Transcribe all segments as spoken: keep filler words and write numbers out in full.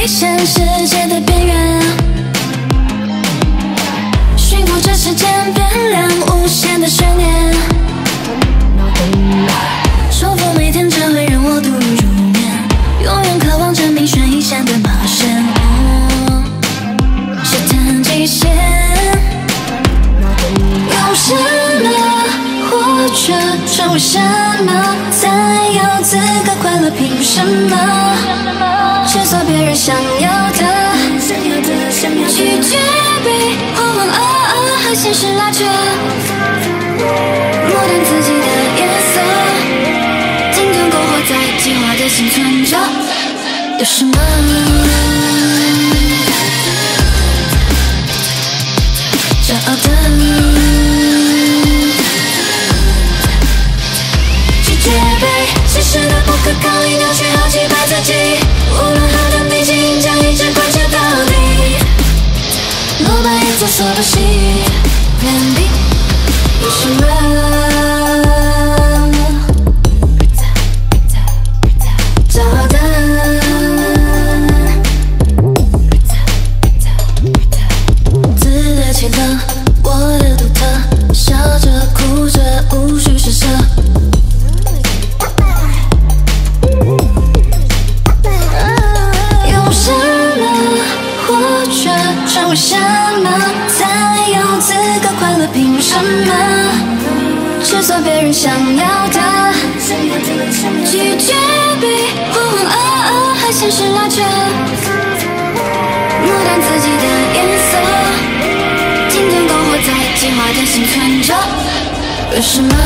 危险世界的边缘，驯服着时间变量无限的悬念，重复每天只会让我度入入眠，永远渴望证明悬疑线的冒险，试探极限。用什么活着，成为什么才有资格快乐？凭什么去做别人想要的？拒绝被浑浑噩噩和现实拉扯，磨淡自己的颜色，经典篝火在计划的幸存者。有什么骄傲的？拒绝被现实的不可抗力扭曲好几百自己，无论何等逆境，将一直贯彻到底。落败也在所不惜 ，Plan B， 有什么？找到自得其乐，我的独特，笑着哭着无需施舍。用什么活着，成为什么才有资格快乐？凭什么去做别人想要的？拒绝被浑浑噩噩和现实拉扯，磨淡自己的颜色，经典篝火在计划的幸存者。有什么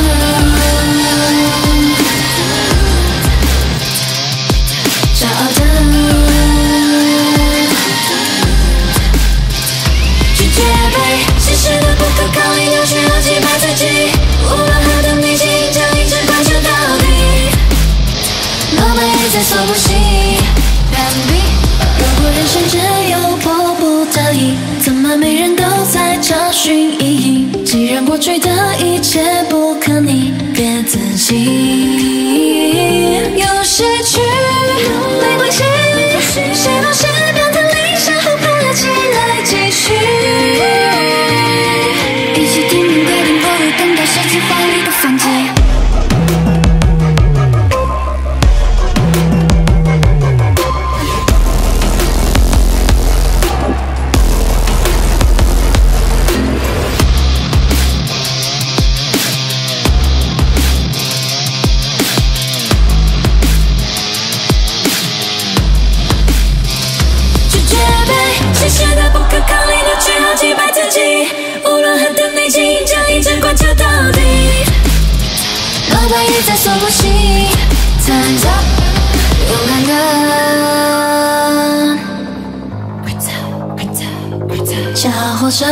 骄傲的？拒绝被现实的不可抗力扭曲好几百自己，无论何等逆境，将一直贯彻到底。落败也在所不惜 ，Plan B。如果人生只有迫不得已，怎么每人都在找寻意义？既然过去的一切不可逆，别自己。有失去没关系，谁冒险变成理想后爬起来继续。一起听命规定，不会等到谁计划里的反击。现实的不可抗力扭曲好几百自己，无论何等逆境，将一直贯彻到底。落败也在所不惜，参照勇敢的小火车。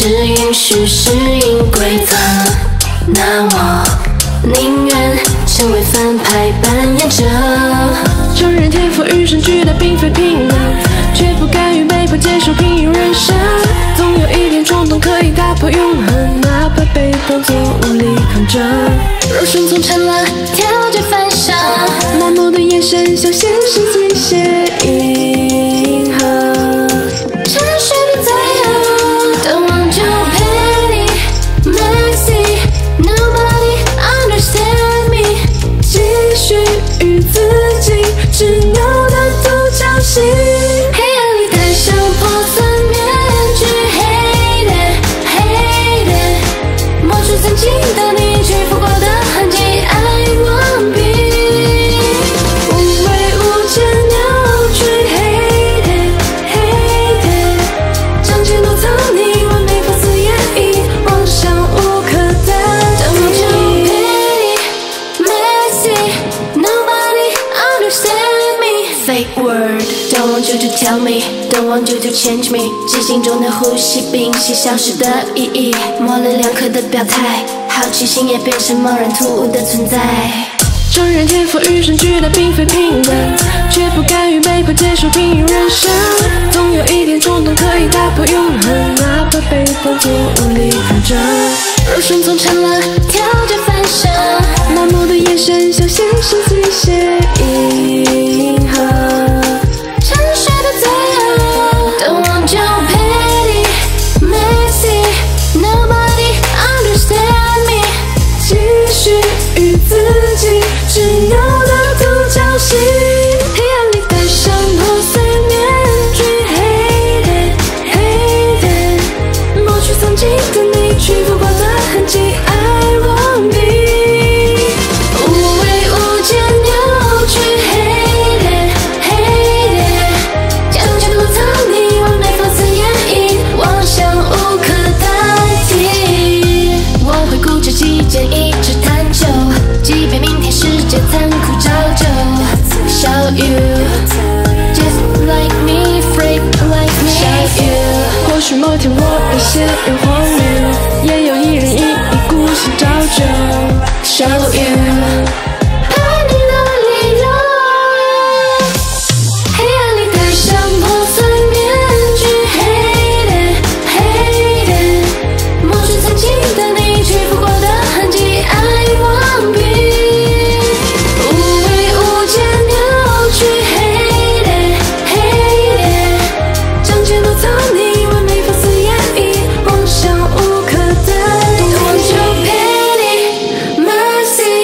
只允许适应规则，那我宁愿成为反派扮演者。 承认天赋与生俱来并非平等，却不甘于被迫接受平庸人生。总有一点冲动可以打破永恒，哪怕被当作无力抗争。 若顺从成了条件反射， 麻木的眼神像现实机械迎合。 沉睡的罪恶 Don't want you petty messy Nobody understand me 继续与自己执拗的独角戏。 黑暗里戴上破碎面具 Hate it Hate it 抹去曾经的你屈服过的痕迹 I won't be 无畏无间扭曲 Hate it Hate it 长期落藏你完美讽刺演绎妄想无可代替。 Don't want you petty messy Nobody understand me Fake word Don't want you to tell me Don't want you to change me 寂静中的呼吸屏息消失的意义模棱两可的表态好奇心也变成茫然突兀的存在。 承认天赋与生俱来并非平等，却不甘于被迫接受平庸人生。总有一点冲动可以打破永恒，哪怕被当作无力抗争。 若顺从成了条件反射， 麻木的眼神像现实机械迎合。 沉睡的罪恶 Don't want you petty messy Nobody understand me 继续与自己执拗的独角戏。黑暗里戴上破碎面具 Hate it Hate it 抹去曾经的你屈服过的痕迹 I won't be 无畏无间扭曲 Hate it Hate it 将全部藏你完美讽刺演绎妄想无可代替。我会固执己见一直探究，即便明天世界残酷照旧。Show you just like me freak like me Show you 或许某天我有些人荒谬，也有一人一意孤行照旧。 Show you 爱你的理由。黑暗里戴上破碎面具 Hate it Hate it 抹去曾经的你屈服过的痕迹 I won't be 无畏无间扭曲 Hate it Hate it 将全都藏你完美讽刺演绎妄想无可代替。Don't want you petty messy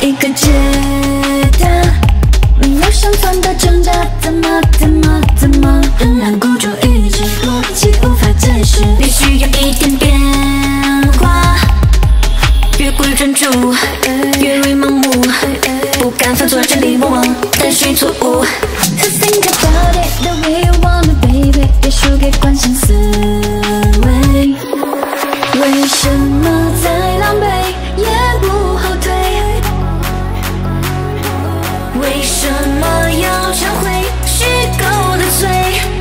一个解答，没有生存的挣扎，怎么怎么怎么，仍然孤注一掷，逻辑无法解释，必须有一点变化。越过于专注，越容易盲目，不敢犯错而真理莫忘，但是错误。To think about it the way you want it, baby， 别输给惯性思维。为什么再狼狈也不后退？为什么要忏悔虚构的罪？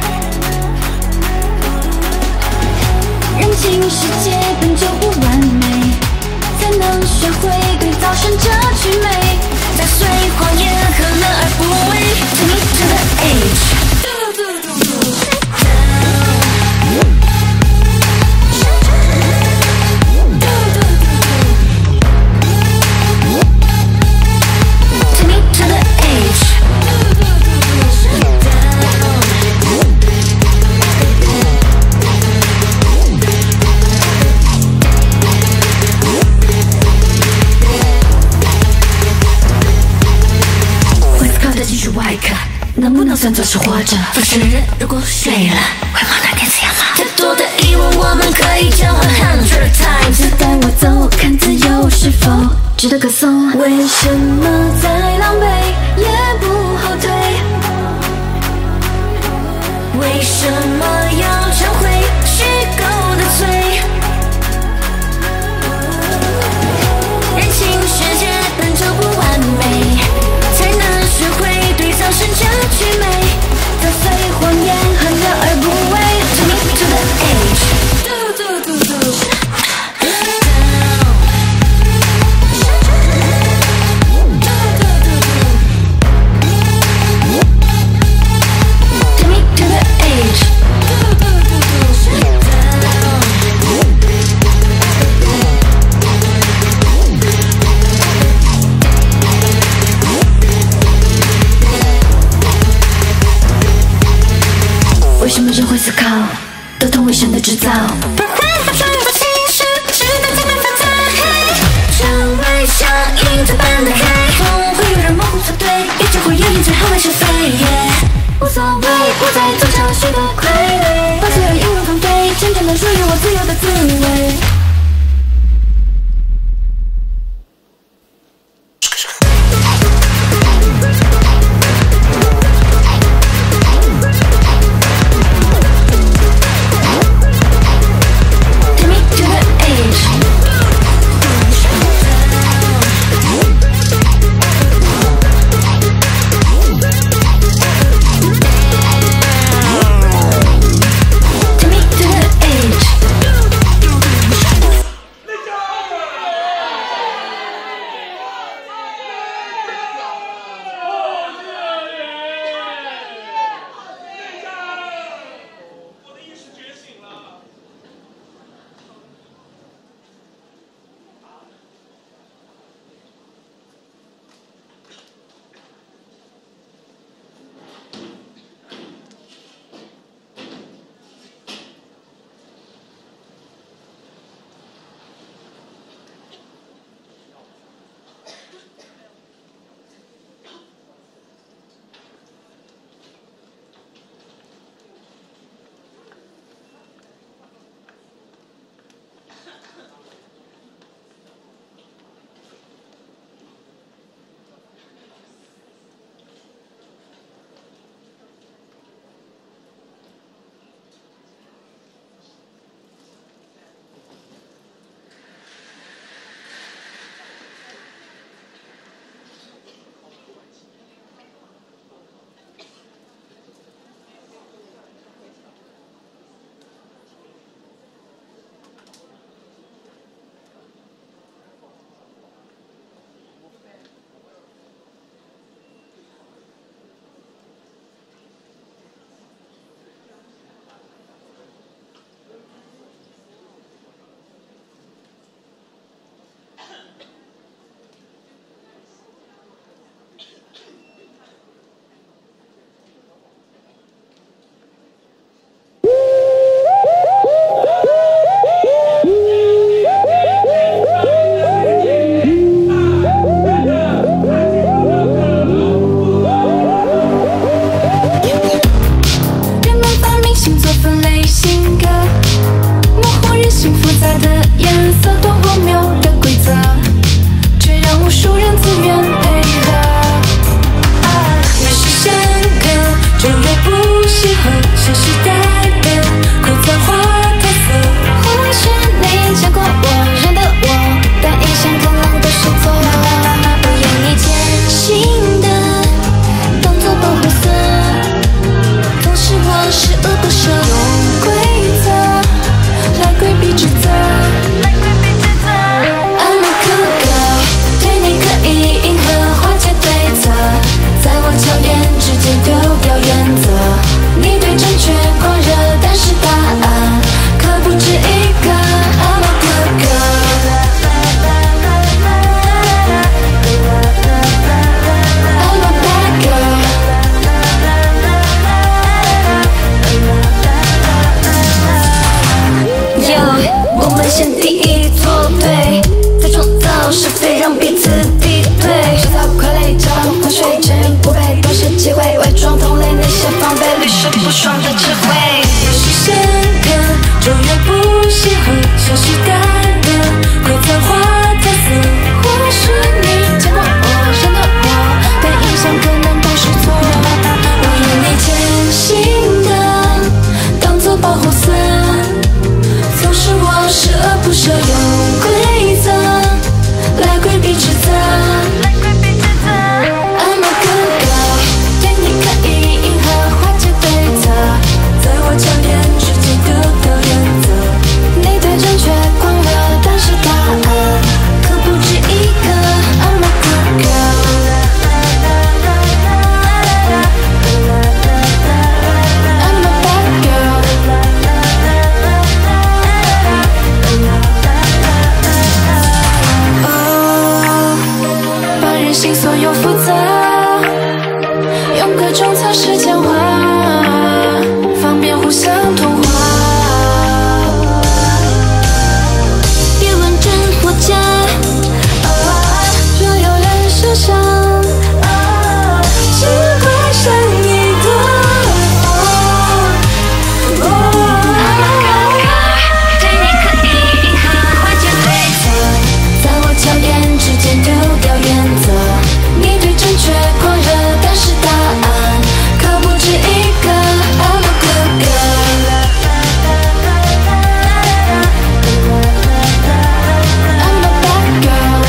人情世界本就不完美，才能学会对造神者祛魅，打碎谎言何乐而不为 ？To me to the age。能不能算作是活着？复制人如果睡了，会忘掉电子烟吗？太多的疑问，我们可以交换 hundred times。带我走，看自由是否值得歌颂？为什么再狼狈也不后退？为什么要忏悔虚构的罪？人情世界本就不完美，才能学会对造神者祛魅，打碎谎言何乐而不为 ？To me to the age。To me to the age。为什么人会思考？得同为神的制造。不会发出的心事，直到尽没法在。窗外像影子般的开，总会有人模糊错对，一直会有人最后会是非。无所谓，不再做着许多傀儡，把所有疑问放飞，真正的属于我自由的滋味。To 屡试不爽的智慧。越是深刻，就越不适合消失干的会残花褪色。或许你见过我，认得我，但印象可能都是错。我用你坚信的当作保护色，总是我舍不舍用规则来规避指责。I'm a good girl， 对你可以迎合化解规则，在我强颜之间丢掉原则。你对正确狂热，但是答案可不止一个。I'm a good girl， I'm a bad girl。哦，把人性所有负责，用各种测试简化，方便互相同化。别问真或假，若有人设想，只会剩一个我。对你可以迎合化解规则，在我强颜之间丢掉原则。你对正确狂热，但是答案可不止一个。I'm a good girl， I'm a bad girl。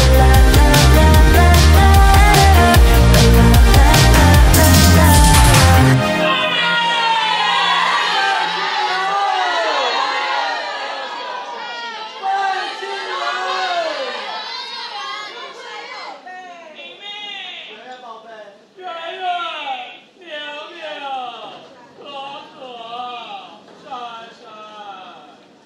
圆圆、明明、可可、珊珊。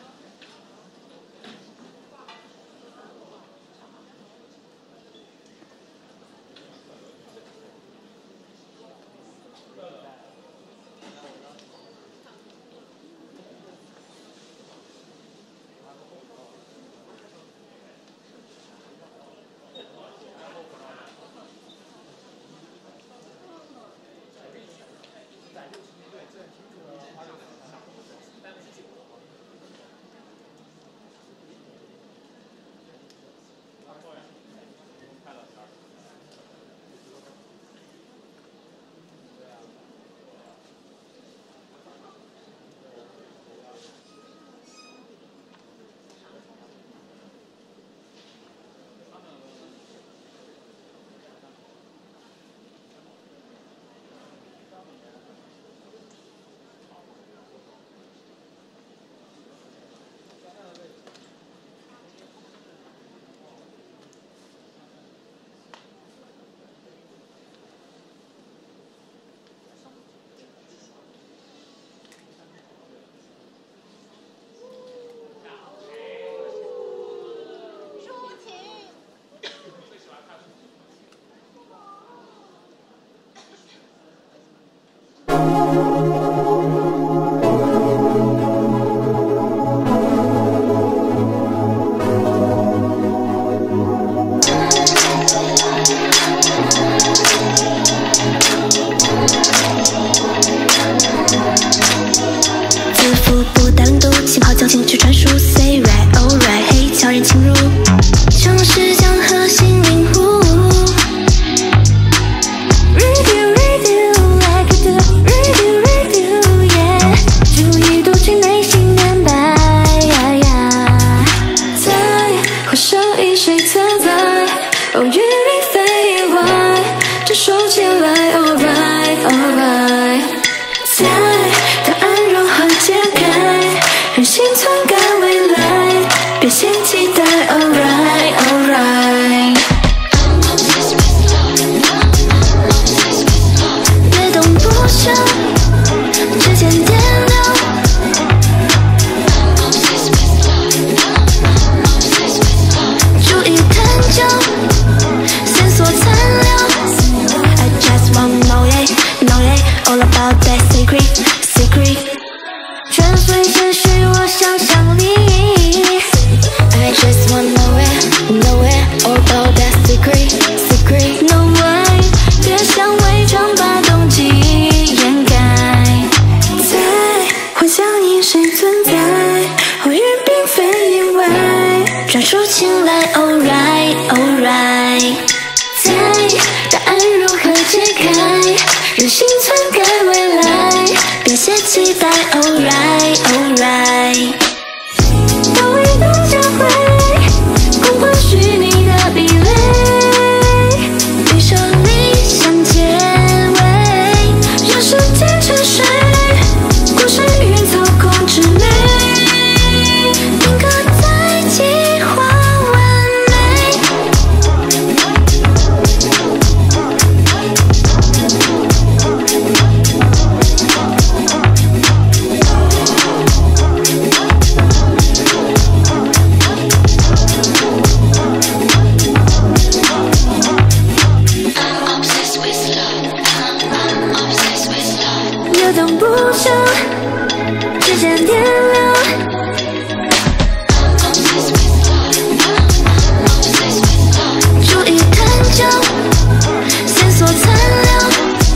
自负不带温度，气泡将情绪传输。Say right, alright， 嘿，悄然侵入，尝试将核心凝固。Review, review, like I do. Review, review, yeah。注意读取内心明白，在回首一水存在，偶遇并非意外，这收起来 ，alright, alright。在答案如何解开，让心篡改未来，别先期待 alright alright。别动不休，指尖点流，注意探究，线索残留。I just wanna know it, know it, all about that secret, secret。全随些许我想象力。I just wanna know it, know it, all about that secret, secret。No way，别想伪装把动机掩盖。 期待 ，Alright Alright。当唯一的交汇，共换虚拟的壁垒，闭上理想结尾，让时间沉睡，过山云操控之美，定格在计划完美。油灯不响，指尖点亮。注意探究，线索残留。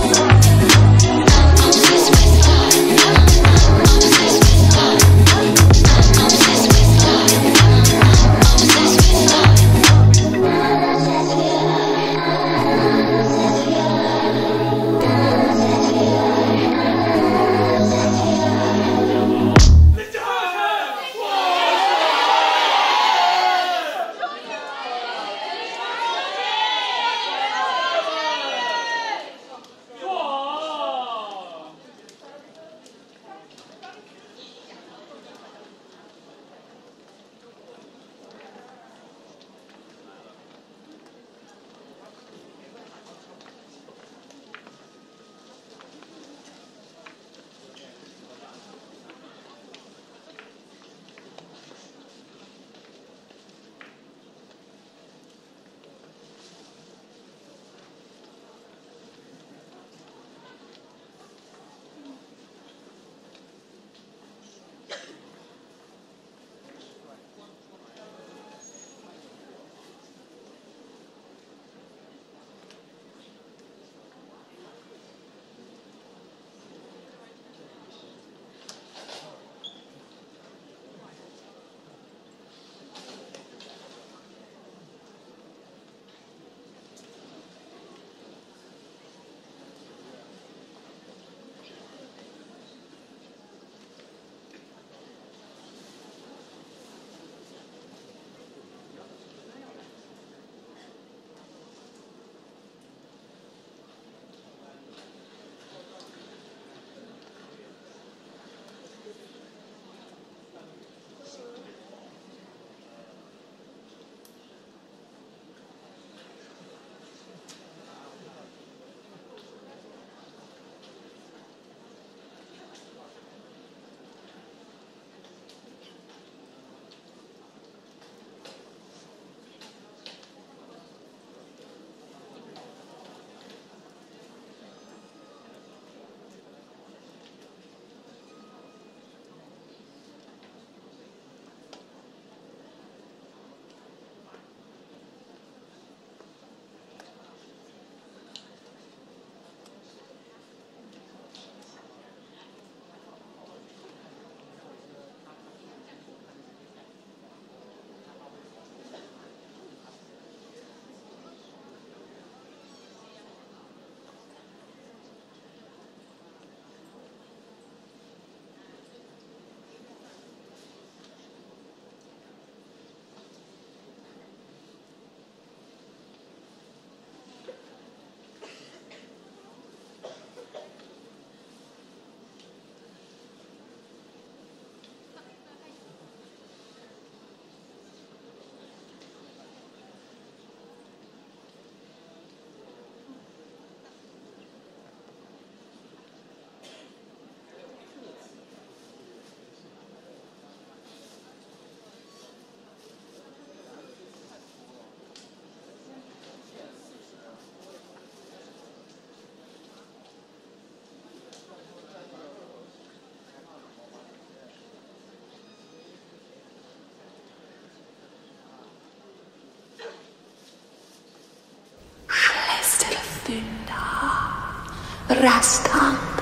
Rastant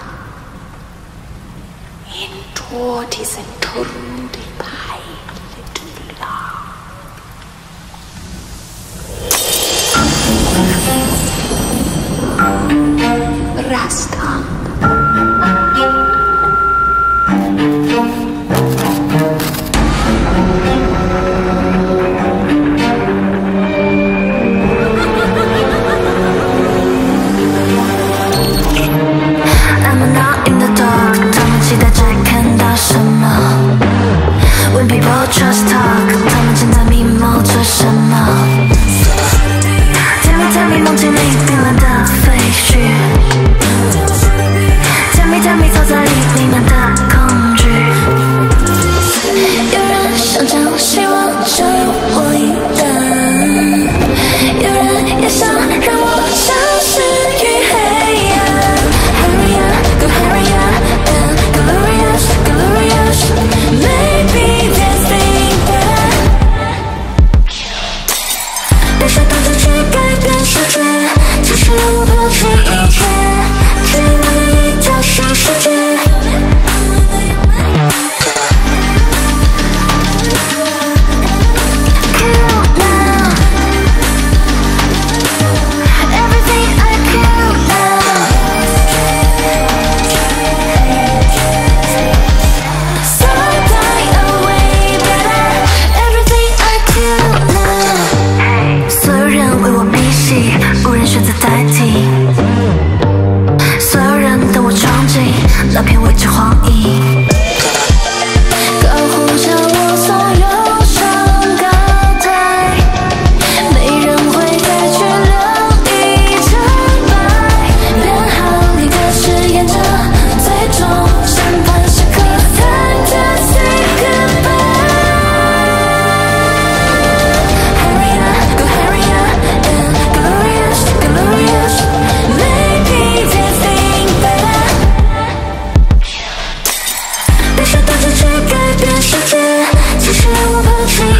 in diesen Turm die Peile Rastant 世界，继续让我抛弃。